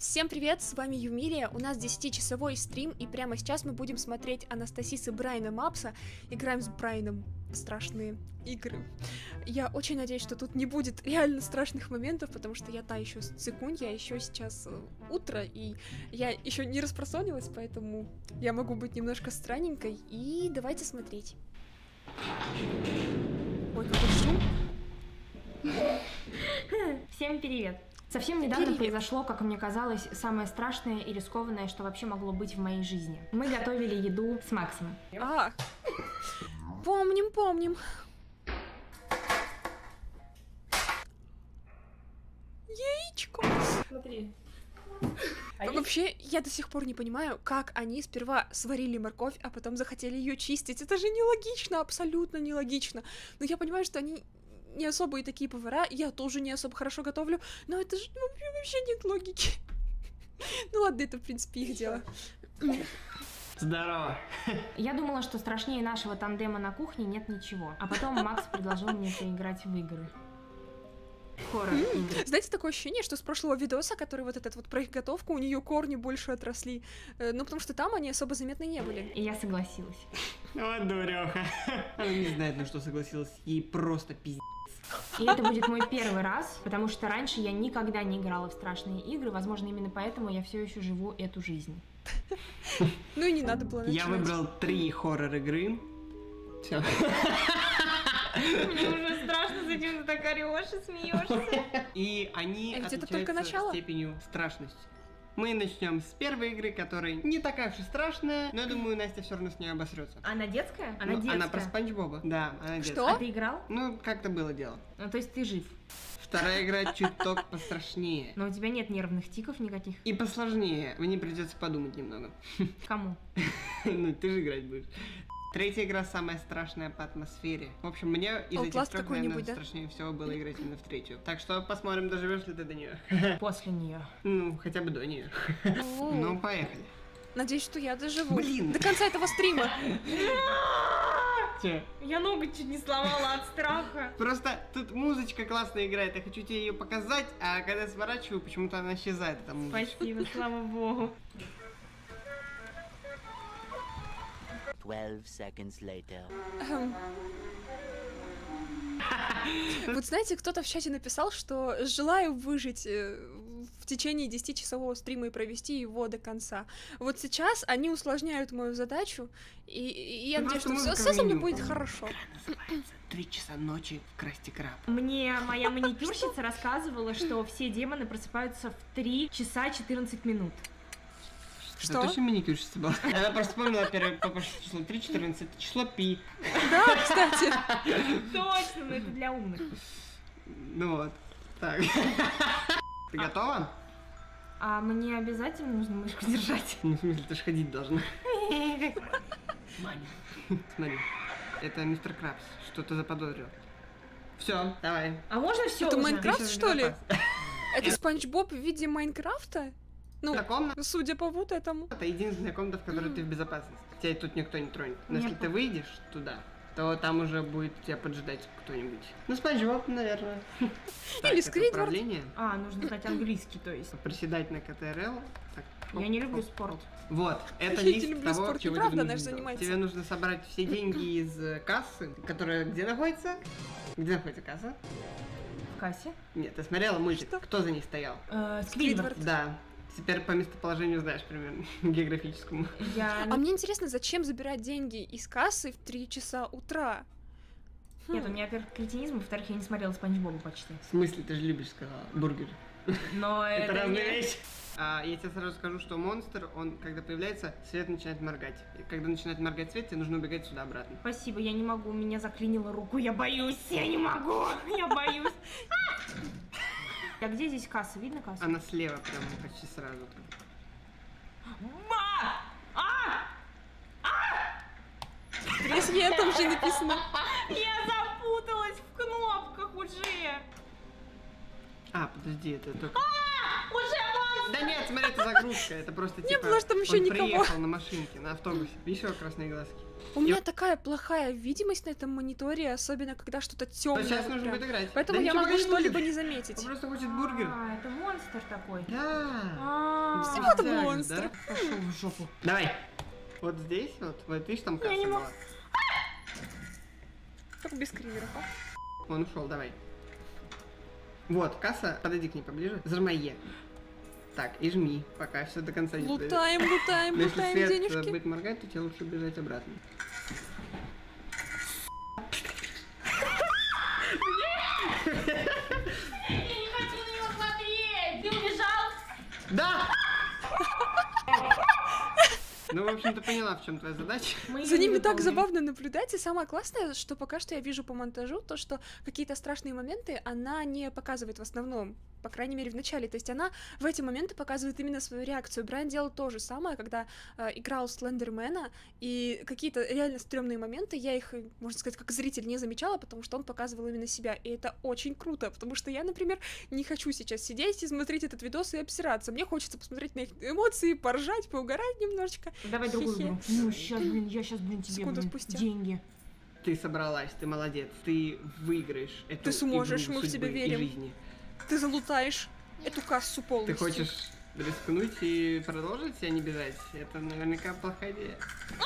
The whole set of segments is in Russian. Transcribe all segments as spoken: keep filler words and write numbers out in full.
Всем привет, с вами Юмилия, у нас десятичасовой стрим, и прямо сейчас мы будем смотреть Анастасис и Брайана Мапса. Играем с Брайаном в страшные игры. Я очень надеюсь, что тут не будет реально страшных моментов, потому что я та еще секундя, еще сейчас утро, и я еще не распространилась, поэтому я могу быть немножко странненькой, и давайте смотреть. Ой, какой шум. Всем привет! Совсем недавно Привет. произошло, как мне казалось, самое страшное и рискованное, что вообще могло быть в моей жизни. Мы готовили еду с Максом. А, помним, помним. Яичко. Смотри. Вообще, я до сих пор не понимаю, как они сперва сварили морковь, а потом захотели ее чистить. Это же нелогично, абсолютно нелогично. Но я понимаю, что они не особые такие повара, я тоже не особо хорошо готовлю, но это же вообще нет логики. Ну ладно, это в принципе их дело. Здорово. Я думала, что страшнее нашего тандема на кухне нет ничего. А потом Макс предложил мне поиграть в игры. Хоррор-игры. Знаете, такое ощущение, что с прошлого видоса, который вот этот вот про их готовку, у нее корни больше отросли. Э, Ну, потому что там они особо заметны не были. И я согласилась. Вот дуреха. Она не знает, на что согласилась. Ей просто пиздец. И это будет мой первый раз, потому что раньше я никогда не играла в страшные игры. Возможно, именно поэтому я все еще живу эту жизнь. Ну и не надо было начинать. Я выбрал три хоррор-игры. Все. Мне уже страшно, зачем ты так орешь и смеешься. И они А ведь это только начало. отличаются степенью страшности. Мы начнем с первой игры, которая не такая уж и страшная, но я думаю, Настя все равно с ней обосрется. Она детская? Она Ну, детская. Она про Спанч Боба. Да, она детская. Что? А ты играл? Ну, как-то было дело. Ну, то есть ты жив. Вторая игра чуток пострашнее. Но у тебя нет нервных тиков никаких. И посложнее. Мне придется подумать немного. Кому? Ну, ты же играть будешь. Третья игра самая страшная по атмосфере. В общем, мне из Outlast этих трех, какой-нибудь, наверное, да? страшнее всего было играть именно в третью. Так что посмотрим, доживешь ли ты до нее. После нее. Ну, хотя бы до нее. О, Ну, поехали. Надеюсь, что я доживу. Блин. До конца этого стрима. Че? Я ногу чуть не сломала от страха. Просто тут музычка классная играет, я хочу тебе ее показать, а когда я сворачиваю, почему-то она исчезает, эта музычка. Спасибо, слава богу. Twelve seconds later. Эм. Вот знаете, кто-то в чате написал, что желаю выжить э, в течение десятичасового стрима и провести его до конца. Вот сейчас они усложняют мою задачу, и, и я Ну, надеюсь, что просто все, музыка в со мной меню. будет хорошо. Называется «Три часа ночи в Красти Краб». Мне моя маникюрщица рассказывала, что все демоны просыпаются в три часа четырнадцать минут. Что? Это точно маникюрщица была? Она просто вспомнила первое попроще число три, четырнадцать, число пи. Да, кстати. Точно, но это для умных. Ну вот, так. Ты готова? А мне обязательно нужно мышку держать? Ну, в смысле, ты же ходить должна. Маня, смотри, это мистер Крабс, что-то заподозрил. Все, давай. А можно все Это уже? Майнкрафт, Ты сейчас что ли? безопасна. Это Спанч Боб в виде Майнкрафта? Ну, Эта комната судя по вот этому. — это единственная комната, в которой ты в безопасности. Тебя тут никто не тронет. Но если Нет. ты выйдешь туда, то там уже будет тебя поджидать кто-нибудь. Ну, Спанч Боб, наверное. Так, Или это Сквидвард. управление. А, нужно знать английский, то есть. Приседать на ка тэ эр эл. Так, Я хоп, не люблю хоп, спорт. хоп. Вот, это Я не лист люблю того, спорт, чего неправда, тебе она нужно же сделать. занимается. Тебе нужно собрать все деньги из э, кассы, которая где находится? Где находится касса? В кассе. Нет, ты смотрела мультик? Что? Кто за ней стоял? Э, Сквидвард. Сквидвард. Да. Теперь по местоположению знаешь примерно, географическому. Я... А мне интересно, зачем забирать деньги из кассы в три часа утра? Нет, у Хм. меня, во-первых, кретинизм, во-вторых, я не смотрела Спанч Боба почти. В смысле, ты же любишь, сказала, бургер. Но Это это, разные не... вещи. А, я тебе сразу скажу, что монстр, он, когда появляется, свет начинает моргать. И когда начинает моргать свет, тебе нужно убегать сюда обратно. Спасибо, я не могу, меня заклинило руку, я боюсь, я не могу, я боюсь. А где здесь касса? Видно кассу? Она слева прям почти сразу. Ма! А! Тресни, там же написано. Я запуталась в кнопках уже. А, подожди, это только... А! Уже монстр! Да нет, смотри, это загрузка, это просто типа... было ж там ещё он никого. приехал на машинке, на автобусе. Еще красные глазки. У меня такая плохая видимость на этом мониторе, особенно когда что-то Но темное. сейчас нужно будет играть. Поэтому Да я ничего могу не что-либо будет. не заметить. Он просто хочет бургер. А, это монстр такой. Да. А, всего-то Так же, монстр. да? Пошел в жопу. Давай. Вот здесь, вот, вот видишь, там касса не могу. была. Как без криверов, а? Он ушел, давай. Вот, касса, подойди к ней поближе. Зажимай Е. Так, и жми, пока все до конца не дойдет. Лутаем, лутаем, Но если лутаем свет денежки. будет моргать, то тебе лучше бежать обратно. Я не хочу на него смотреть! Ты убежал? Да! Ну, в общем, ты поняла, в чем твоя задача. Мы За её не ними так выполним. забавно наблюдать, и самое классное, что пока что я вижу по монтажу, то, что какие-то страшные моменты она не показывает в основном, по крайней мере, в начале. То есть она в эти моменты показывает именно свою реакцию. Брайан делал то же самое, когда э, играл Слендермена, и какие-то реально стрёмные моменты, я их, можно сказать, как зритель не замечала, потому что он показывал именно себя, и это очень круто, потому что я, например, не хочу сейчас сидеть и смотреть этот видос и обсираться. Мне хочется посмотреть на их эмоции, поржать, поугарать немножечко. Давай другую Хе-хе. игру. Ну, сейчас, блин, я сейчас, блин, тебе, Секунду блин, спустя. деньги. Ты собралась, ты молодец, ты выиграешь эту Ты сможешь, игру мы в судьбы тебя и верим. жизни. Ты залутаешь эту кассу Ты полностью. хочешь рискнуть и продолжить, а не бежать? Это наверняка плохая идея.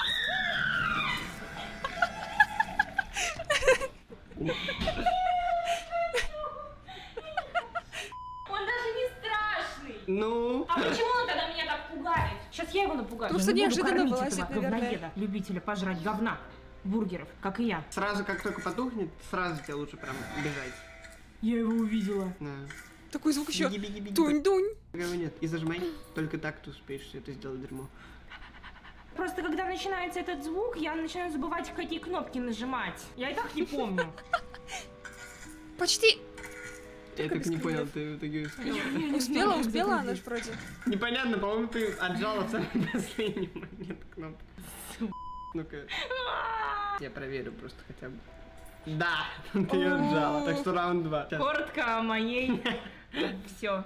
Он даже не страшный. Ну? А почему он тогда меня так пугает? Сейчас я его напугаю. Потому Я что не буду неожиданно кормить вылазит, этого наверное. говноеда, любителя пожрать говна, бургеров, как и я. Сразу, как только потухнет, сразу тебе лучше прям бежать. Я его увидела. Да. Такой звук еще. Беги, беги, беги. Тунь-дунь. Никого нет. И зажимай. Только так ты успеешь все это сделать дерьмо. Просто когда начинается этот звук, я начинаю забывать, в какие кнопки нажимать. Я и так не помню. Почти. Я Только так не без понял, крыльев. ты в итоге Успела, успела. успела она загрузить. ж вроде. Непонятно, по-моему, ты отжала в самый последний момент кнопку. Ну-ка, я проверю просто хотя бы. Да, ты ее отжала, так что раунд два. Сейчас. Коротко о моей... Все.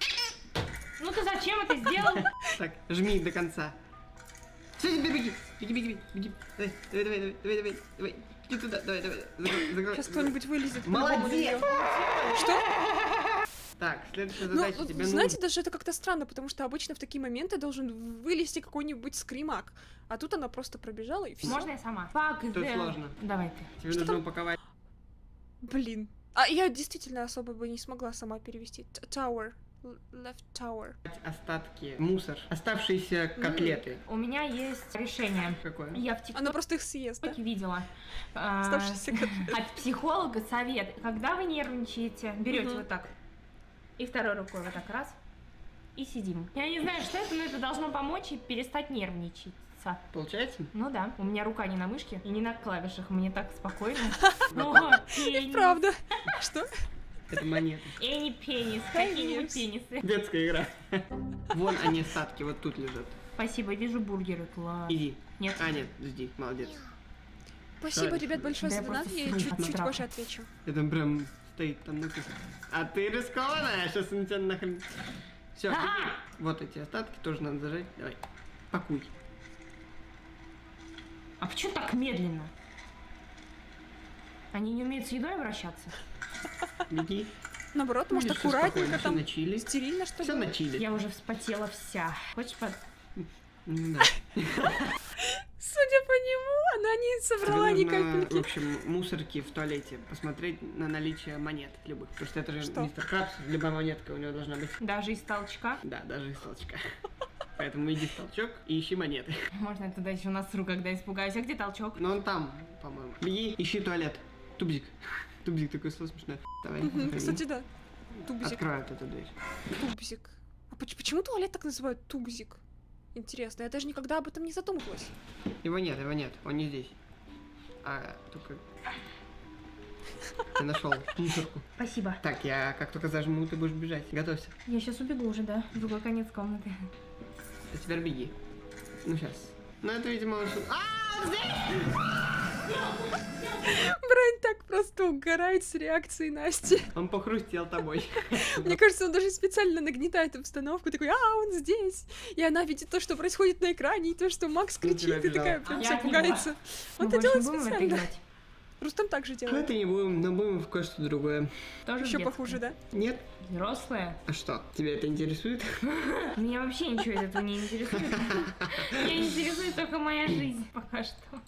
Ну ты зачем это сделал? Так, жми до конца. Все, теперь беги, беги, беги, беги. Давай, давай, давай, давай, давай, давай. Иди туда, давай, давай. Закрой, закрой. Сейчас кто-нибудь вылезет. по-любому на Молодец! неё. Что? Так, следующая Ну, задача вот тебе знаете, нужно. даже это как-то странно, потому что обычно в такие моменты должен вылезти какой-нибудь скримак. А тут она просто пробежала и все. Можно я сама? Fuck Тут them. сложно. Давай ты. Тебе Что нужно там? упаковать Блин. А я действительно особо бы не смогла сама перевести. Т- Tower. L- Left tower. остатки, мусор, оставшиеся котлеты. У меня есть решение. Какое? Я в Она просто их съест, да? ТикТоке видела. а, Оставшиеся котлеты. От психолога совет. Когда вы нервничаете, берете Мгм. вот так. И второй рукой вот так раз. И сидим. Я не знаю, что это, но это должно помочь и перестать нервничать. Получается? Ну да, у меня рука не на мышке и не на клавишах, мне так спокойно. О, пенис. Правда. Что? Это монеты. Эни пенис, Пенис. какие-нибудь пенисы. Детская игра. Вон они остатки, вот тут лежат. Спасибо, вижу бургеры, класс. Иди. Нет. А, нет, жди, молодец. Спасибо, Правильно. ребят, большое Да за я донат. просто Я сру чуть-чуть на трапы. позже отвечу. Это прям стоит там на кухне. А ты рискованная, сейчас он тебя нахрен... Все, Ага. вот эти остатки тоже надо зажать. Давай, пакуй. А почему так медленно? Они не умеют с едой обращаться? Беги. Наоборот, может, Видишь, всё аккуратненько спокойно, всё там. на чили. Стерильно, что Все ли? на чили. Я уже вспотела вся. Хочешь под... М, Да. Судя по нему, она не собрала Тебе ни нужно, в капельки. общем, мусорки в туалете посмотреть на наличие монет любых. Потому что это же Что? мистер Крабс, любая монетка у него должна быть. Даже из толчка? Да, даже из толчка. Поэтому иди в толчок и ищи монеты. Можно я туда еще насру, когда испугаюсь. А где толчок? Но он там, по-моему. Беги, ищи туалет. Тубзик. Тубзик, такое слово смешное. Давай, Мгм, заходи. Кстати, да. Тубзик. Открывают эту дверь. Тубзик. А поч- почему туалет так называют тубзик? Интересно, я даже никогда об этом не задумывалась. Его нет, его нет, он не здесь. А, только... Я нашел мусорку. Спасибо. Так, я как только зажму, ты будешь бежать. Готовься. Я сейчас убегу уже, да? В другой конец комнаты. А теперь беги. Ну, сейчас. Ну, это, видимо, он... сю- А, он здесь! Брайан так просто угорает с реакцией Насти. Он похрустел тобой. Мне кажется, он даже специально нагнетает обстановку, такой, а, он здесь. И она видит то, что происходит на экране, и то, что Макс Он кричит, тебя и такая обижал. прям Я вся от него. пугается. Мы Он это больше делает не будем в это специально. играть. Рустам так же делает. Это не будем, но будем в кое-что другое. Тоже Еще похуже, да? Нет? Взрослая? А что, тебя это интересует? Меня вообще ничего из этого не интересует. Меня интересует только моя жизнь пока что.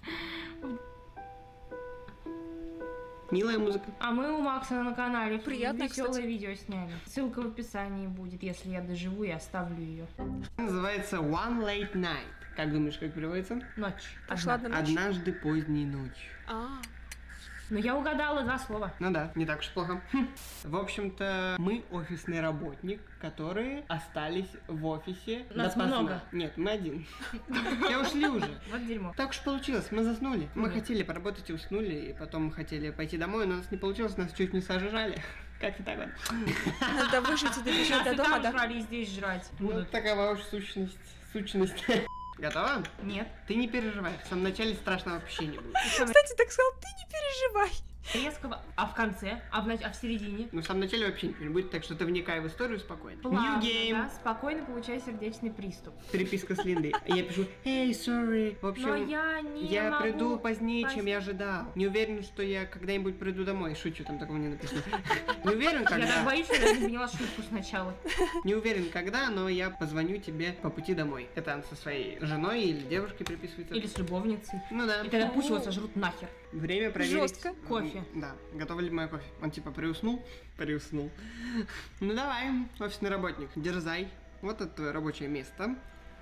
Милая музыка. А мы у Макса на канале Приятно, веселое кстати. видео сняли. Ссылка в описании будет, если я доживу, я оставлю ее. Называется One Late Night. Как думаешь, как переводится? Ночь. Пошла Одна. одна ночь. Однажды поздней ночью. А, Но я угадала два слова. Ну да, не так уж плохо. Хм. В общем-то, мы офисный работник, которые остались в офисе. Нас допоздна. много. Нет, мы один. Все ушли уже. Вот дерьмо. Так уж получилось, мы заснули. Мы Нет. хотели поработать и уснули, и потом мы хотели пойти домой, но у нас не получилось, нас чуть не сожрали. Как-то так вот. надо выжить и добежать до Нас и дома, там да? жрали, и здесь жрать Ну, будут. такова уж сущность. Сущность. Готова? Нет. Ты не переживай, в самом начале страшного вообще не будет. Кстати, так сказал, ты не переживай. Резко. А в конце? А в, нач- а в середине? Ну, в самом начале вообще ничего не будет, так что ты вникай в историю спокойно. Плавно, New game. да? Спокойно получай сердечный приступ. Переписка с Линдой. Я пишу, эй, sorry. В общем, Но я не я могу приду позднее, чем поз- я ожидал. Не уверен, что я когда-нибудь приду домой. Шучу, там такого не написано. Не уверен, Я так когда. боюсь, что я даже не поняла шутку сначала. Не уверен, когда, но я позвоню тебе по пути домой. Это он со своей женой или девушкой переписывается. Или с любовницей. Ну да. И тогда пусть его сожрут нахер. Время проверить. Жестко. Кофе. Да. Готов ли мой кофе? Он типа приуснул? Приуснул. Ну давай, офисный работник, дерзай. Вот это твое рабочее место.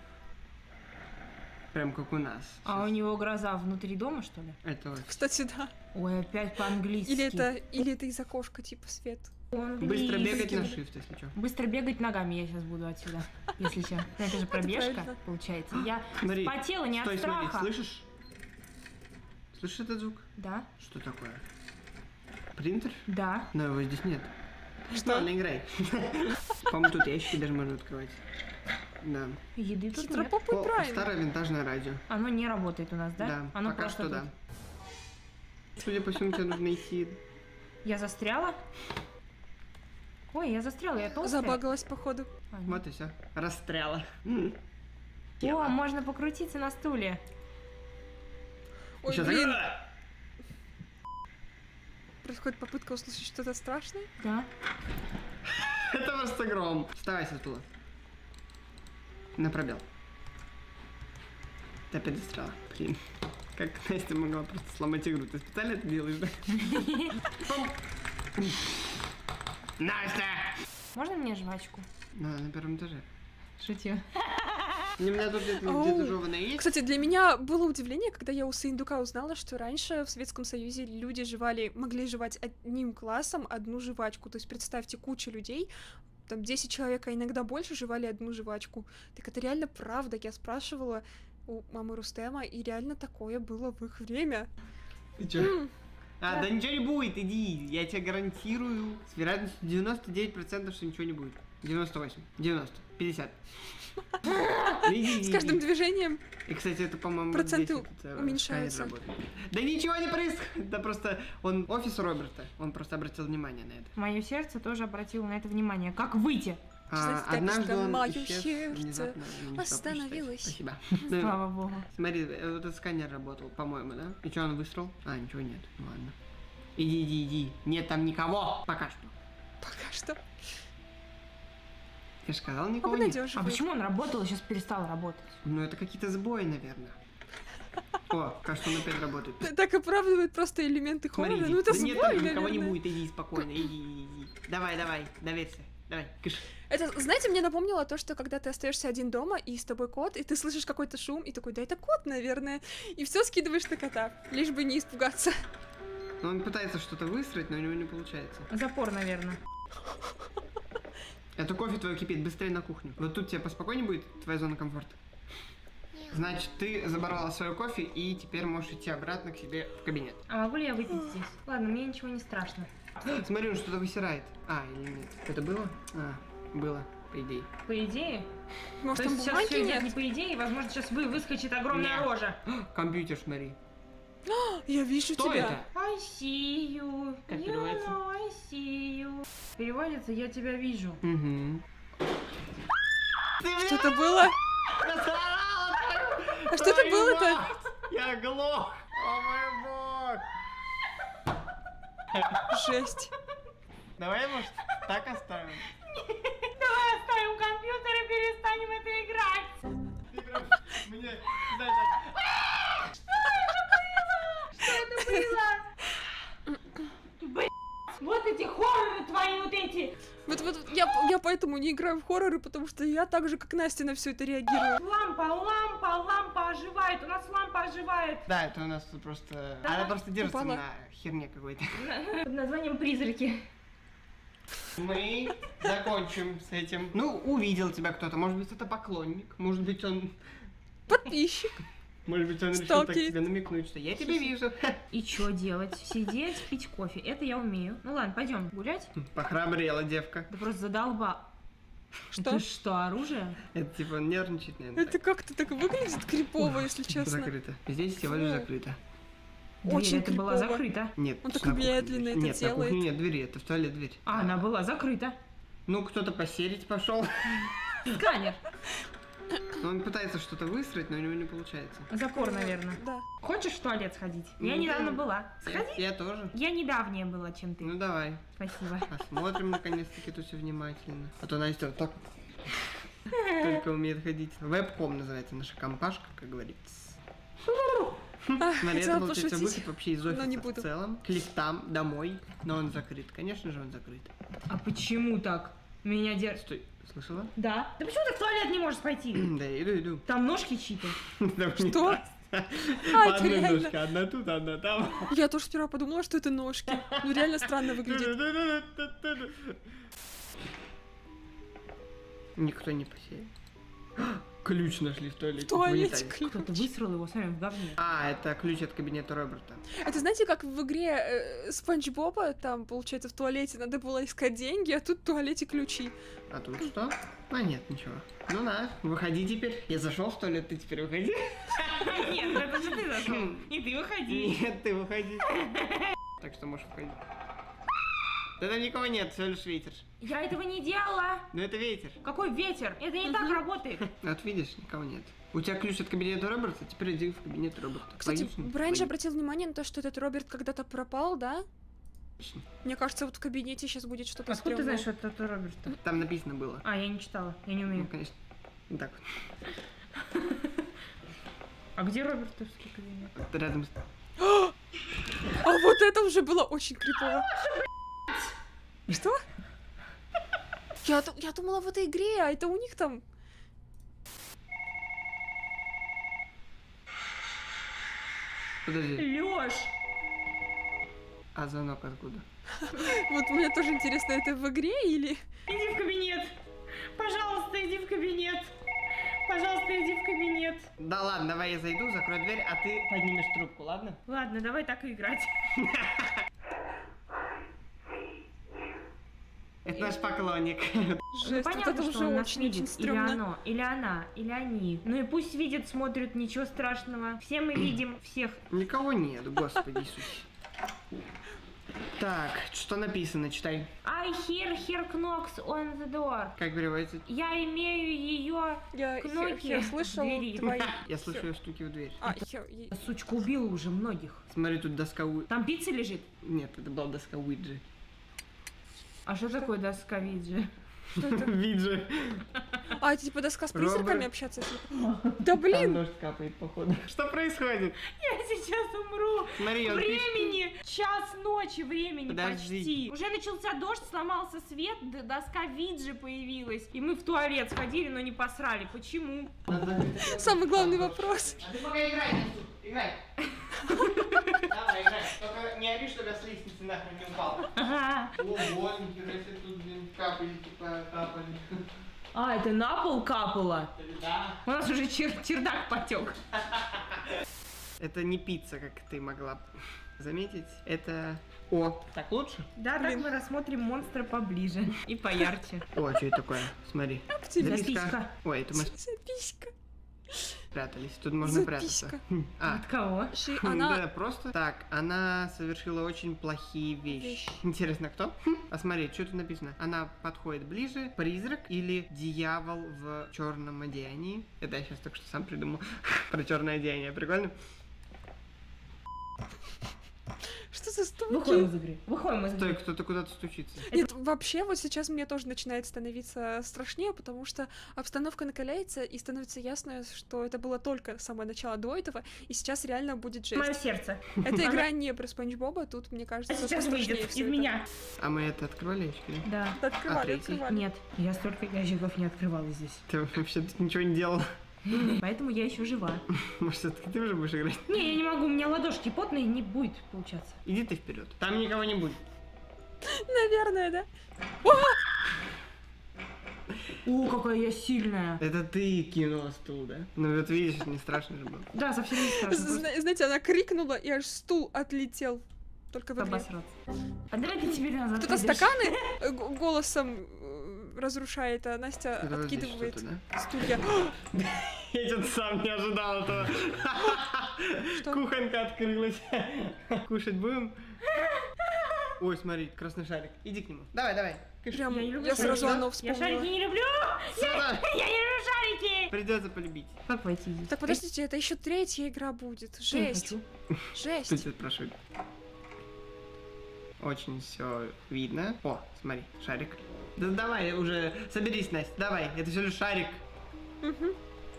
Прям как у нас. А у Сейчас. него гроза внутри дома, что ли? Это вот. Кстати, да. Ой, опять по-английски. Или это, или это из окошка, типа, свет. Быстро бегать на Английский. shift, если что. Быстро бегать ногами я сейчас буду отсюда, если что. Это же пробежка, правильно. получается. Я Смотри, потела не стой, от смотри, страха. слышишь? Слышишь этот звук? Да, Что такое? Принтер? да. Но его здесь нет. Что? Ладно, играй. По-моему, тут ящики даже можно открывать. Да. Еды тут нет. Хитропопый О, правильно. старое винтажное радио. Оно не работает у нас, да? Да, Оно пока просто что да. тут. Судя по всему, тебе нужно идти. Я застряла? Ой, я застряла, я толстая. Забагалась, походу. А, нет. Вот и все. Расстряла. О, можно покрутиться на стуле. Ой, Сейчас блин, происходит попытка услышать что-то страшное. Да. Это просто гром. Вставай со стула. На пробел. Ты опять застряла. Блин. Как Настя могла просто сломать игру. Ты специально это делаешь, да? Настя! Можно мне жвачку? Ну, на первом этаже. Шутю. У меня тут где-то Оу. где-то жеванное есть. Кстати, для меня было удивление, когда я у Саиндука узнала, что раньше в Советском Союзе люди жевали, могли жевать одним классом одну жвачку. То есть представьте, куча людей, там десять человек, а иногда больше жевали одну жвачку. Так это реально правда. Я спрашивала у мамы Рустема, и реально такое было в их время. Ты чё? М, А, да ничего не будет, иди. Я тебе гарантирую. С вероятностью девяносто девять процентов, что ничего не будет. девяносто восемь, девяносто, пятьдесят. Иди, С иди, каждым иди. движением. И, кстати, это, по-моему, проценты здесь вот, э, уменьшаются. сканер работает. Да ничего не происходит. Да просто он офис Роберта. Он просто обратил внимание на это. Мое сердце тоже обратило на это внимание. Как выйти? А, Кстати, так однажды что он моё исчез сердце внезапно, я не успел остановилось. прочитать. Спасибо. Ну, Слава богу. смотри, э, вот этот сканер работал, по-моему, да? И что, он выстрел? А, ничего нет. Ну ладно. Иди, иди, иди. Нет там никого. Пока что. Пока что. Я же сказал, никого нет. А Обнадеживает. почему он работал и сейчас перестал работать? Ну, это какие-то сбои, наверное. О, кажется, он опять работает. Т- Так оправдывает просто элементы Смотри, хоррора. иди. Ну это Да нет, сбой, там никого не наверное. будет, иди спокойно, иди, иди, иди. Давай, давай, доверься. Давай, кыш. Это, знаете, мне напомнило то, что когда ты остаешься один дома, и с тобой кот, и ты слышишь какой-то шум, и такой, да это кот, наверное, и все скидываешь на кота, лишь бы не испугаться. Ну, он пытается что-то выстроить, но у него не получается. Запор, наверное. Это кофе твое кипит, быстрее на кухню. Вот тут тебе поспокойнее будет твоя зона комфорта. Значит, ты забрала свое кофе, и теперь можешь идти обратно к себе в кабинет. А могу ли я выпить здесь? Ладно, мне ничего не страшно. Смотри, он что-то высирает. А, или нет? Это было? А, было, по идее. По идее. Может, То там есть сейчас бумаги все идет не нет? по идее, и, возможно, сейчас вы выскочит огромная Нет. рожа. Компьютер, смотри. Я вижу Что тебя. это? I see you. Как You переводится? know I see you. Переводится «я тебя вижу». Угу. Что-то было? А что это было-то? Я глох! О мой бог! Жесть. Давай, может, так оставим? Давай оставим компьютер и перестанем это играть. Ты прям мне, дай так. Что это было? Блять, вот эти хорроры твои вот эти. Вот, вот я, я поэтому не играю в хорроры, потому что я так же, как Настя, на все это реагирую. Лампа, лампа, лампа оживает. У нас лампа оживает. Да, это у нас тут просто... Да. Она просто держится Упала. на херне какой-то. Под названием «Призраки». Мы закончим с этим. Ну, увидел тебя кто-то. Может быть, это поклонник. Может быть, он... Подписчик. Может быть, он решил так Сталкерит. тебе намекнуть, что я тебя вижу. И что делать? Сидеть, пить кофе. Это я умею. Ну ладно, пойдем гулять. Похрабрела девка. Да просто задолба. Что? Это что, оружие? Это типа нервничать, наверное. Это как-то так выглядит крипово, если честно. Закрыто. Здесь всего лишь Фу. закрыто. Дверь Очень это была крипово. закрыта. Нет, Он так на кухне. медленно это Нет, на делает. кухне нет двери, это в туалет дверь. А, она была закрыта. Ну, кто-то посерить пошел. Сканер. Он пытается что-то выстроить, но у него не получается. Запор, наверное. Да. Хочешь в туалет сходить? Я Ну, недавно да. была. Я, Сходи. я тоже. Я недавняя была, чем ты. Ну давай, Спасибо. посмотрим наконец-таки тут все внимательно. А то Настя вот так вот только умеет ходить. Вебком называется наша компашка, как говорится. Ах, Смотри, это хотела получается пошутить. выход вообще из но офиса не в буду. целом. К лифтам, домой, но он закрыт. Конечно же он закрыт. А почему так? Меня держит. Стой, слышала? Да. Да почему ты в туалет не можешь пойти? Да, иду, иду. Там ножки чьи-то. Что? А, это Одна реально. ножка, одна тут, одна там. Я тоже сперва подумала, что это ножки. Ну реально странно выглядит. Никто не посеял. Ключ нашли в туалете. В туалете унитазе. ключ. Кто-то высрал его сами в говне. А, это ключ от кабинета Роберта. Это знаете, как в игре э, Спанч Боба, там, получается, в туалете надо было искать деньги, а тут в туалете ключи. А тут что? А, нет, ничего. Ну на, выходи теперь. Я зашел в туалет, ты теперь выходи. Нет, это же ты зашел. И ты выходи. Нет, ты выходи. Так что можешь входить. Да там никого нет, всего лишь ветер. Я этого не делала. Ну это ветер. Какой ветер? Это не так работает. Вот видишь, никого нет. У тебя ключ от кабинета Роберта, теперь иди в кабинет Роберта. Кстати, Логично? Брайан же Логично. обратил внимание на то, что этот Роберт когда-то пропал, да? Мне кажется, вот в кабинете сейчас будет что-то Откуда ты стрёмное. знаешь, что это Роберта? Там написано было. А, я не читала. Я не Ну, умею. конечно. Вот так вот. А где Робертовский кабинет? Вот рядом с... А вот это уже было очень крипово. Что? Я, ду- я думала в этой игре, а это у них там... Подожди, Лёш! а звонок откуда? Вот мне тоже интересно, это в игре или... Иди в кабинет! Пожалуйста, иди в кабинет! Пожалуйста, иди в кабинет! Да ладно, давай я зайду, закрою дверь, а ты поднимешь трубку, ладно? Ладно, давай так и играть. Это наш поклонник. Жесть, вот Понятно, это что уже он нас очень-очень видит. Или стрёмно. оно, или она, или они. Ну и пусть видят, смотрят, ничего страшного. Все мы видим всех. Никого нет, господи Иисусе. Так, что написано, читай. I hear her knocks on the door. Как переводится? Я имею ее Я, кноки я, я слышал двери. твои... Я слышу ее стуки в дверь. А, я- я- Сучка убила уже многих. Смотри, тут доска У... Там пицца лежит. Нет, это была доска Уиджи. А что такое доска Виджи? что это? Виджи. А, это типа доска с Роберт. призраками общаться? если- Да Там блин! дождь капает, походу. Что происходит? Я сейчас умру. Смотри, он пишет. Времени! Час ночи времени Подожди. почти. Уже начался дождь, сломался свет, д- доска Виджи появилась. И мы в туалет сходили, но не посрали. Почему? Самый главный вопрос. А ты пока играй, Настюх, играй. Давай, играй. Только не ори, чтобы я с лестницы нахрен не упал. Ага. Ого, нихера себе тут, блин, капельки капали. А, это на пол капало. Да. У нас уже чер- чердак потек. Это не пицца, как ты могла заметить. Это... О, так лучше? Да, так Блин. мы рассмотрим монстра поближе и поярче. О, что это такое? Смотри. Активно. Записка. Ой, это мы Записка. спрятались. Тут можно прятаться. Записка. Хм, А, От кого? Ши- Хм, она... Да, просто так, она совершила очень плохие вещи. Вещи. Интересно, кто? Хм, А смотри, что тут написано? Она подходит ближе, призрак или дьявол в черном одеянии. Это я сейчас только что сам придумал про черное одеяние, прикольно? Что за стуки? Выходим из игры. Выходим из Стой, игры. кто-то куда-то стучится. Нет, вообще вот сейчас мне тоже начинает становиться страшнее, потому что обстановка накаляется, и становится ясно, что это было только самое начало до этого, и сейчас реально будет Мое жесть. сердце. Эта игра не про Спанч Боба, тут, мне А кажется, сейчас пострашнее выйдет всё из это. меня. А мы это открывали очки? Да. Да, открывали, А третий? открывали. Нет, я столько ящиков не открывала здесь. Ты вообще тут ничего не делал. Поэтому я еще жива. Может, все-таки ты уже будешь играть? Не, я не могу, у меня ладошки потные, не будет получаться. Иди ты вперед. Там никого не будет. Наверное, да. О, какая я сильная. Это ты кинула стул, да? Ну вот видишь, не страшно же было. Да, совсем не страшно. просто Зна- Знаете, она крикнула, и аж стул отлетел. Только в игре. обосраться. А давай ты тебе назад Кто-то пойдёшь. стаканы э, г- голосом э, разрушает, а Настя Это вот здесь откидывает что-то, да? стулья. Я что-то сам не ожидал этого. Что? Кухонька открылась. Кушать будем? Ой, смотри, красный шарик. Иди к нему. Давай, давай. Кыш. Прям Я не люблю я сразу шарики, оно Я вспомнила. шарики не люблю! Сюда. Я не люблю шарики! Придется полюбить. Как войти здесь? Так подождите, это еще третья игра будет. Я не Жесть, хочу. жесть. Тут прошу. Очень все видно. О, смотри, шарик. Да давай уже, соберись, Настя, давай, это все лишь шарик. Мгм.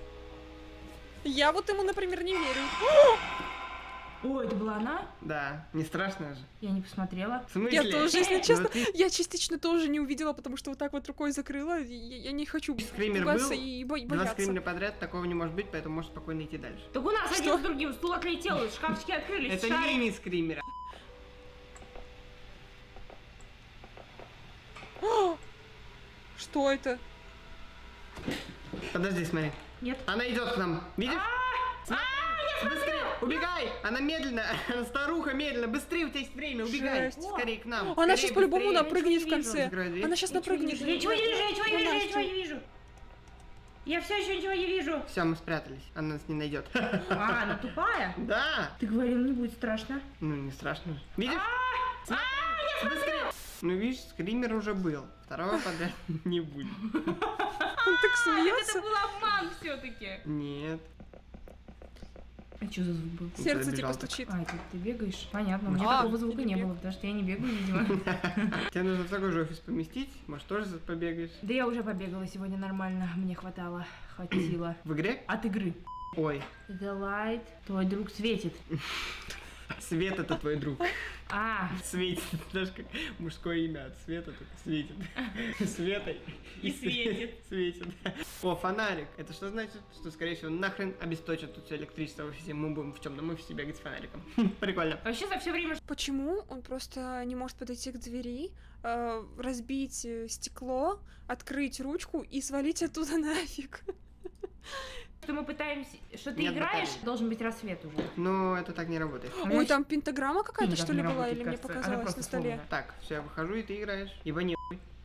Я вот ему, например, не верю. О, это была она? Да, не страшно же. Я не посмотрела. В смысле? Я тоже, если Ну, честно, ты- я частично тоже не увидела, потому что вот так вот рукой закрыла. и Я, я не хочу Скример пугаться был, и бо- Два бояться. скримера подряд, такого не может быть, поэтому можешь спокойно идти дальше. Так у нас Что? один с другим, стул отлетел, шкафчики открылись, Это шарик. мини-скримеры. Что это? Подожди, смотри. Нет. Она идет к нам. Видишь? Смотри, быстрее, убегай! Она медленно, она старуха медленно, быстрее, у тебя есть время, убегай! Жесть. Скорее к нам! Она скорее, сейчас по-любому быстрее. напрыгнет в Я ничего не конце. Закрой дверь. Она сейчас Я ничего не напрыгнет. вижу, я ничего не вижу, я ничего не на вижу, я Настю. ничего не вижу. Я все еще ничего не вижу. Все, мы спрятались, она нас не найдет. А, она тупая? Да! Ты говорил, не будет страшно. Ну, не страшно же. Видишь? А, Смотри, быстрее! Ну, видишь, скример уже был. Второго подряд не будет. Он так Это смеется. был обман все-таки. Нет. А что за звук был? Сердце Забежал типа так. стучит. А, это ты бегаешь? Понятно, у меня А, такого звука или не бег. было, потому что я не бегаю, видимо. Тебе нужно в такой же офис поместить. Может, тоже побегаешь? Да я уже побегала сегодня нормально, мне хватало, хватило. В игре? От игры. Ой, The light, твой друг светит. Свет это твой друг. А, Светит. Знаешь, как мужское имя от Света, только светит. Светой. И светит. Светит. О, фонарик. Это что значит? Что, скорее всего, нахрен обесточат тут все электричество в офисе. Мы будем в темном офисе бегать с фонариком. Прикольно. вообще за все время, Почему он просто не может подойти к двери, э, разбить э, стекло, открыть ручку и свалить оттуда нафиг? что мы пытаемся, что ты Нет играешь, батареи. должен быть рассвет уже. Но это так не работает. У меня Ой, щ- там пентаграмма какая-то, никак что ли, не была? работает, Или мне кажется. Она показалось просто на столе? сломана. Так, все, я выхожу, и ты играешь. Ибо не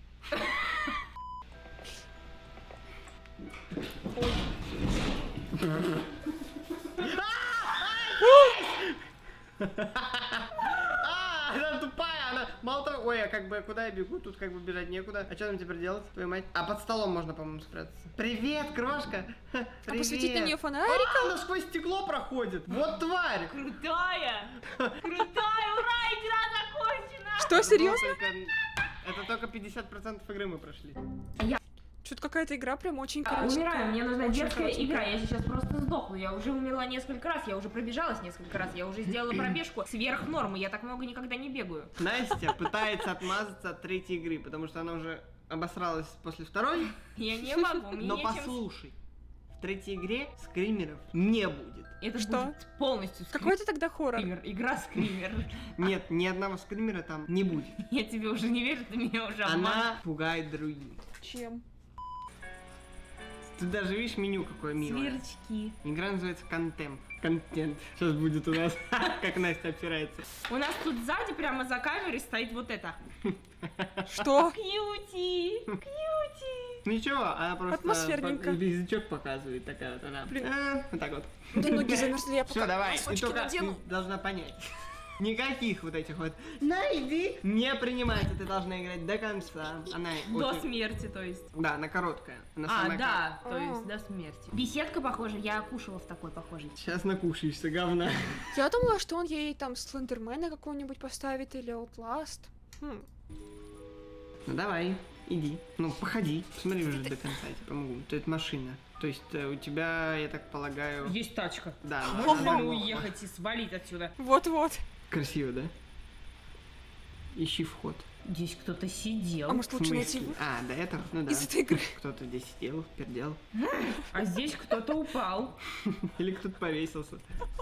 А, она тупая, она мало того, ой, а как бы куда я бегу, тут как бы бежать некуда. А что нам теперь делать, твою мать? А под столом можно, по-моему, спрятаться. Привет, крошка. А посветить на нее фонарик? А, она сквозь стекло проходит. Вот тварь. Крутая! Крутая! Ура! Игра закончена! Что, серьезно? Это только- Это только пятьдесят процентов игры мы прошли. Что-то какая-то игра прям очень А, коротенькая. умираю, мне нужна Очень детская коротенькая. игра, я сейчас просто сдохну. Я уже умерла несколько раз, я уже пробежалась несколько раз, я уже сделала пробежку сверх нормы, я так много никогда не бегаю. Настя пытается отмазаться от третьей игры, потому что она уже обосралась после второй. Я не могу, мне Но нечем... послушай, в третьей игре скримеров не будет. Это Что? будет полностью скри- Какой это тогда хоррор? скример, игра скример. Нет, ни одного скримера там не будет. Я тебе уже не верю, ты меня уже обманываешь. Она пугает других. Чем? Ты даже видишь меню какое милое. Сверчки. Игра называется контент. Контент. Сейчас будет у нас, как Настя опирается. У нас тут сзади, прямо за камерой, стоит вот это. Что? Кьюти! Кьюти! Ничего, она просто Атмосферненько. пок- язычок показывает, такая вот она. Блин. А, вот так вот. Да ноги замерзли, я пока Все, давай, ты носочки только надену. ты должна понять. Никаких вот этих вот найди не принимается, ты должна играть до конца. Она До очень- смерти, то есть. Да, она короткая. Она А, самая да, то А. есть до смерти. Беседка похожа, я кушала в такой похожей. короткая. Сейчас накушаешься, говна. Я думала, что он ей там Слендермена какого-нибудь поставит или Outlast. Хм. Ну давай, иди. Ну, походи. Смотри уже до конца, я тебе помогу. Это машина. То есть э, у тебя, я так полагаю... Есть тачка. Да, Можно она- ли уехать и свалить отсюда? Вот-вот. Красиво, да? Ищи вход. Здесь кто-то сидел. А может В лучше найти смысле? выход А, до этого? Ну да. из этой игры? Кто-то здесь сидел, пердел. А здесь кто-то упал. Или кто-то повесился.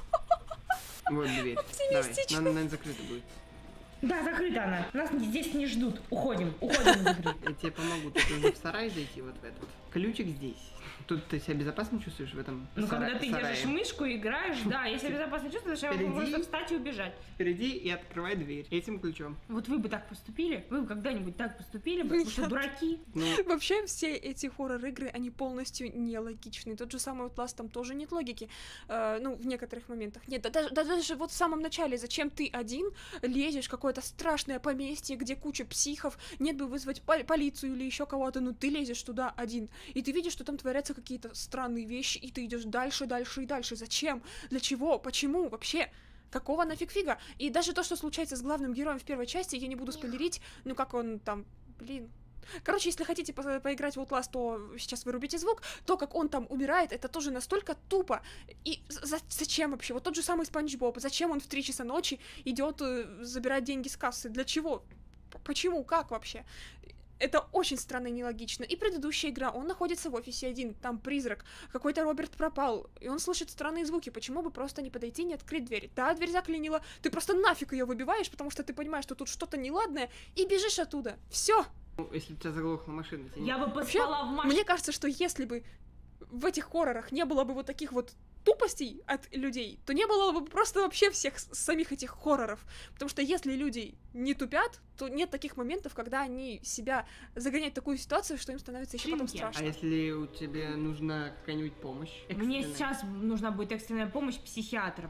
Вот дверь. Давай, Оптимистично. надо, наверное, закрыто будет. Да, закрыта она. Нас здесь не ждут. Уходим, уходим из игры. Я тебе помогу. Тут нужно в сарай зайти, вот в этот. Ключик здесь. Тут ты себя безопасно чувствуешь в этом Ну, сара- когда ты сарае? держишь мышку, играешь, да, если безопасно чувствуешь, я могу Впереди. просто встать и убежать. Впереди и открывай дверь этим ключом. Вот вы бы так поступили? Вы бы когда-нибудь так поступили бы? Вы что, дураки? Ну, Вообще все эти хоррор-игры, они полностью нелогичны. Тот же самый Outlast, там тоже нет логики. Э, ну, в некоторых моментах. Нет, да, даже, да даже вот в самом начале, зачем ты один лезешь в какое-то страшное поместье, где куча психов, нет бы вызвать пол- полицию или еще кого-то, но ты лезешь туда один. И ты видишь, что там творятся какие-то странные вещи, и ты идешь дальше, дальше и дальше. Зачем? Для чего? Почему? Вообще? Какого нафиг фига? И даже то, что случается с главным героем в первой части, я не буду спойлерить, ну как он там, блин. Короче, если хотите по- поиграть в Outlast, то сейчас вырубите звук. То, как он там умирает, это тоже настолько тупо. И за- зачем вообще? Вот тот же самый Спанч Боб. Зачем он в три часа ночи идет э, забирать деньги с кассы? Для чего? П- Почему? Как вообще? Это очень странно и нелогично. И предыдущая игра, он находится в офисе один, там призрак, какой-то Роберт пропал, и он слышит странные звуки. Почему бы просто не подойти, не открыть дверь? Да, дверь заклинила, ты просто нафиг ее выбиваешь, потому что ты понимаешь, что тут что-то неладное, и бежишь оттуда. Все. ну, если у тебя заглохла машина, тебе Я бы Вообще, поспала в машине. Мне кажется, что если бы в этих хоррорах не было бы вот таких вот тупостей от людей, то не было бы просто вообще всех с- самих этих хорроров. Потому что если люди не тупят, то нет таких моментов, когда они себя загоняют в такую ситуацию, что им становится еще потом Шинки. А страшно. если у тебя нужна какая-нибудь помощь? Мне экстренная? сейчас нужна будет экстренная помощь психиатра.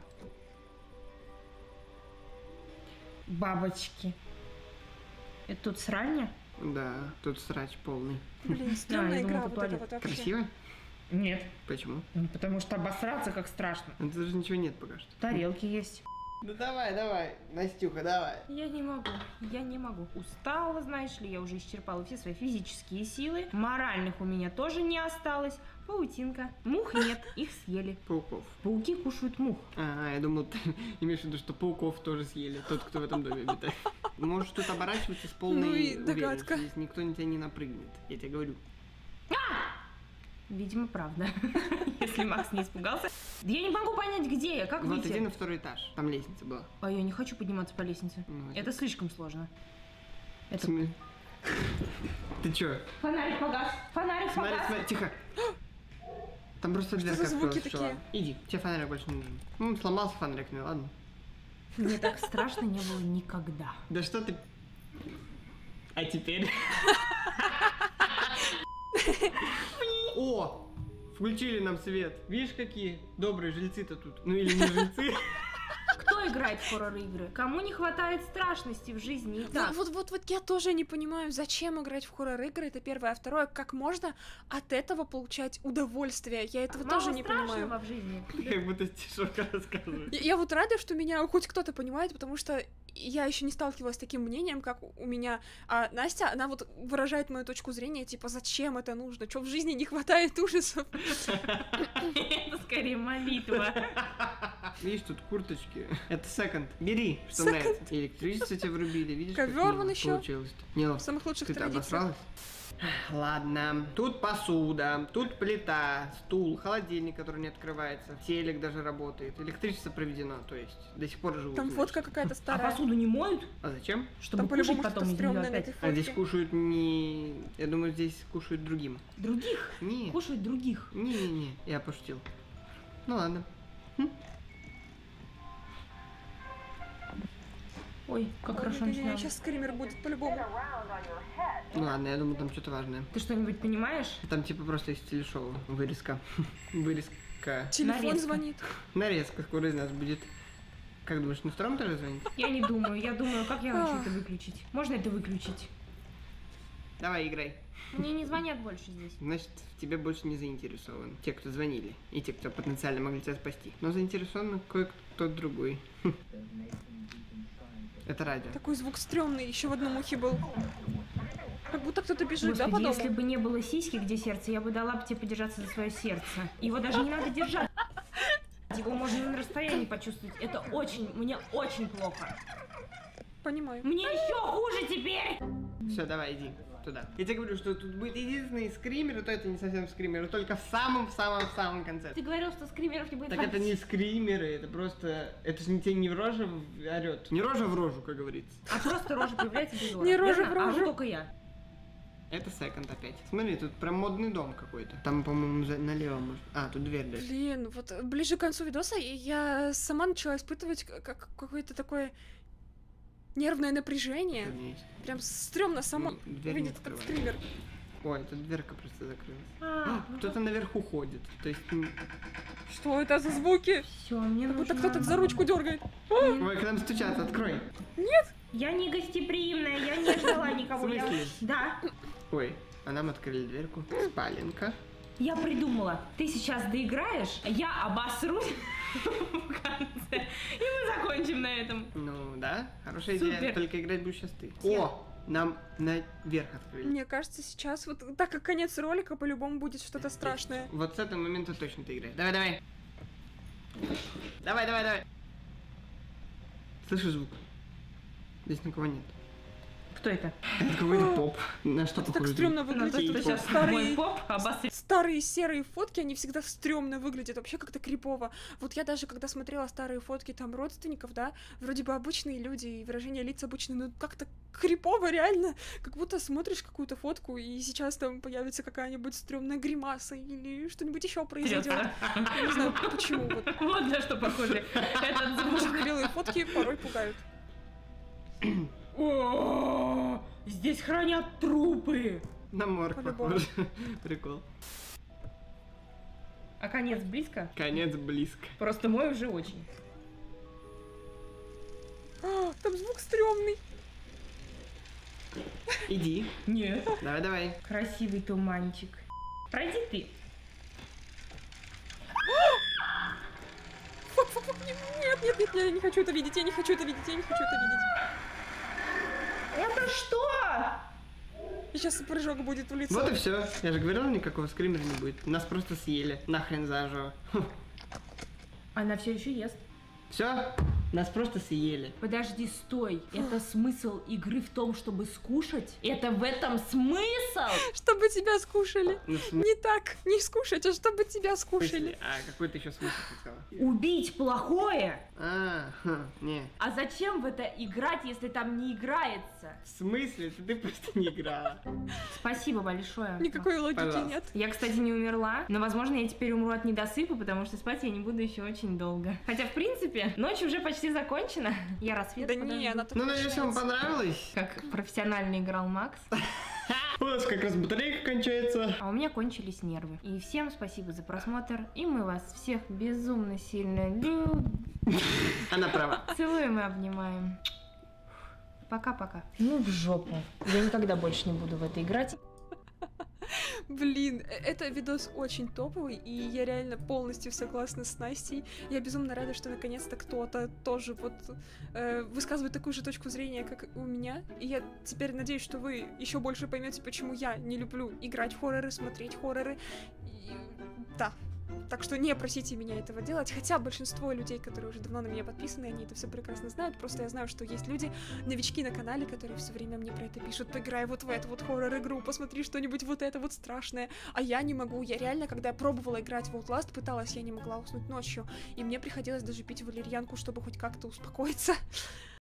Бабочки. Это тут сральня? Да, тут срач полный. Блин, странная я думала, игра это вот эта туалет. вот вообще. Красиво? Нет. Почему? Ну, потому что обосраться как страшно. Ну, тут же ничего нет пока что. Тарелки есть. Ну давай, давай, Настюха, давай. Я не могу, я не могу. Устала, знаешь ли, я уже исчерпала все свои физические силы. Моральных у меня тоже не осталось. Паутинка. Мух нет, их съели. Пауков. Пауки кушают мух. А, я думал, ты имеешь в виду, что пауков тоже съели, тот, кто в этом доме обитает. Можешь тут оборачиваться с полной Ну и уверенностью, догадка. здесь никто на тебя не напрыгнет, я тебе говорю. Видимо, правда. Если Макс не испугался. Я не могу понять, где я, как Вот выйти. иди на второй этаж, там лестница была. А я не хочу подниматься по лестнице. Ну, Это слишком сложно. Это... См- Ты чё? Фонарик погас. Фонарик Смотри, погас. смотри, тихо. Там просто Что дверка за звуки открылась, такие? чувак. Иди, тебе фонарик больше не нужен. Ну, сломался фонарик, ну ладно. Мне так страшно не было никогда. Да что ты... А теперь? О! Включили нам свет. Видишь, какие добрые жильцы-то тут. Ну или не жильцы. Кто играет в хоррор-игры? Кому не хватает страшности в жизни? И так. Вот, вот, вот я тоже не понимаю, зачем играть в хоррор-игры, это первое. А второе, как можно от этого получать удовольствие? Я этого Мало тоже не понимаю. страшного в жизни. Как будто стишок рассказывают. Я, я вот рада, что меня хоть кто-то понимает, потому что я еще не сталкивалась с таким мнением, как у меня. А Настя, она вот выражает мою точку зрения, типа, зачем это нужно? Что в жизни не хватает ужасов? Это скорее молитва. Видишь, тут курточки. Это секонд. Бери, что Second. нравится. Электричество тебе врубили, видишь, как Ковёр вон мило ещё. получилось. Неловко. В самых лучших Ты-то традициях. обосралась? Ладно. Тут посуда, тут плита, стул, холодильник, который не открывается, телек даже работает, электричество проведено, то есть до сих пор живут. Там значит. фотка какая-то А старая. посуду не моют? А зачем? Чтобы Там кушать по-любому потом что-то из нее стрёмное на опять. этой А здесь фотке. кушают не... Я думаю, здесь кушают другим. Других? Не, Кушают других. не-не-не, я пошутил. Ну ладно. Хм. Ой, как хорошо начинала. Сейчас скример будет по-любому. Ну ладно, я думаю, там что-то важное. Ты что-нибудь понимаешь? Там типа просто из телешоу. Вырезка. Вырезка. Телефон Нарезка. звонит. Нарезка, скоро из нас будет. Как думаешь, на втором тоже звонить? Я не думаю, я думаю, как я хочу это выключить. Можно это выключить? Давай, играй. Мне не звонят больше здесь. Значит, в тебе больше не заинтересован. Те, кто звонили, и те, кто потенциально могли тебя спасти. Но заинтересован кое-кто другой. Это радио. Такой звук стрёмный, еще в одном ухе был. Как будто кто-то бежит, Господи, да, по дому? если бы не было сиськи, где сердце, я бы дала бы тебе подержаться за свое сердце. Его даже не надо держать. Его можно на расстоянии почувствовать. Это очень, мне очень плохо. Понимаю. Мне еще хуже теперь! Все, давай, иди туда. Я тебе говорю, что тут будет единственный скример, то это не совсем скример, только в самом-самом-самом конце. Ты говорил, что скримеров не будет. Так это не скримеры, это просто... Это же не тебе не в роже орет. Не рожа в рожу, как говорится. А просто рожа появляется без Не рожа в А рожу. вот только я. Это секонд опять. Смотри, тут прям модный дом какой-то. Там, по-моему, за- налево может... А, тут дверь даже. Блин, вот ближе к концу видоса я сама начала испытывать как какое-то такое нервное напряжение. Что у меня есть? Прям стрёмно сама Ну, дверь не видит этот открывай. скример. Ой, тут дверка просто закрылась. А, ну Кто-то наверху ходит. То есть... м, Что это за звуки? все, мне Как будто нужно... кто-то за ручку дергает. Ой, к нам стучат, открой. Я не гостеприимная, я не ждала никого. В Я... смысле? Да. Ой, а нам открыли дверку. Спаленка. Я придумала. Ты сейчас доиграешь, а я обосрусь в конце. И мы закончим на этом. Ну, да, хорошая идея. Супер. Только играть будешь сейчас ты. О, нам наверх открыли. Мне кажется, сейчас вот так как конец ролика по-любому будет что-то страшное. Вот с этого момента точно ты играешь. Давай, давай. Давай, давай, давай. Слышишь звук? Здесь никого нет. Кто это? Это какой-то поп. На что Это так похоже? стрёмно Ну, то, выглядит. что Вот сейчас старые- мой поп обосрет. Старые серые фотки, они всегда стрёмно выглядят, вообще как-то крипово. Вот я даже, когда смотрела старые фотки там родственников, да, вроде бы обычные люди, и выражение лиц обычные, но как-то крипово реально, как будто смотришь какую-то фотку, и сейчас там появится какая-нибудь стрёмная гримаса или что-нибудь еще произойдет. Я не знаю, почему. Вот Вот на что похоже этот звук. черно-белые фотки порой пугают. О, здесь хранят трупы. На морг По-любому. похоже. Прикол. А конец близко? Конец близко. Просто мой уже очень. А, там звук стрёмный. Иди. Нет. Давай, давай. Красивый туманчик. Пройди ты. Фук, фук, фук, нет, нет, нет, нет, я не хочу это видеть, я не хочу это видеть, я не хочу это видеть. Это что? И сейчас прыжок будет в лицо. Вот и все. Я же говорил, никакого скримера не будет. Нас просто съели. Нахрен заживо. Она все еще ест. Все? Нас просто съели. Подожди, стой. Это смысл игры в том, чтобы скушать? Это в этом смысл? Чтобы тебя скушали. Ну, в смысле? Не так, не скушать, а чтобы тебя скушали. А, какой ты еще смысл хотела? Убить плохое? А, ха, не. А зачем в это играть, если там не играется? В смысле? Ты, ты просто не играла. Спасибо большое. Никакой логики Пожалуйста. нет. Я, кстати, не умерла, но, возможно, я теперь умру от недосыпа, потому что спать я не буду еще очень долго. Хотя, в принципе, ночь уже почти закончена. Я рассвет Да подожду. не, она так Ну, надеюсь, вам начинается. понравилось. Как профессионально играл Макс. У нас как раз батарейка кончается. А у меня кончились нервы. И всем спасибо за просмотр. И мы вас всех безумно сильно любим. Она права. Целуем и обнимаем. Пока-пока. Ну в жопу. Я никогда больше не буду в это играть. Блин, э- это видос очень топовый, и я реально полностью согласна с Настей. Я безумно рада, что наконец-то кто-то тоже вот э, высказывает такую же точку зрения, как и у меня. И я теперь надеюсь, что вы еще больше поймете, почему я не люблю играть в хорроры, смотреть хорроры. И... Да. Так что не просите меня этого делать, хотя большинство людей, которые уже давно на меня подписаны, они это все прекрасно знают, просто я знаю, что есть люди, новички на канале, которые все время мне про это пишут: поиграй вот в эту вот хоррор-игру, посмотри что-нибудь вот это вот страшное, а я не могу, я реально, когда я пробовала играть в Outlast, пыталась, я не могла уснуть ночью, и мне приходилось даже пить валерьянку, чтобы хоть как-то успокоиться.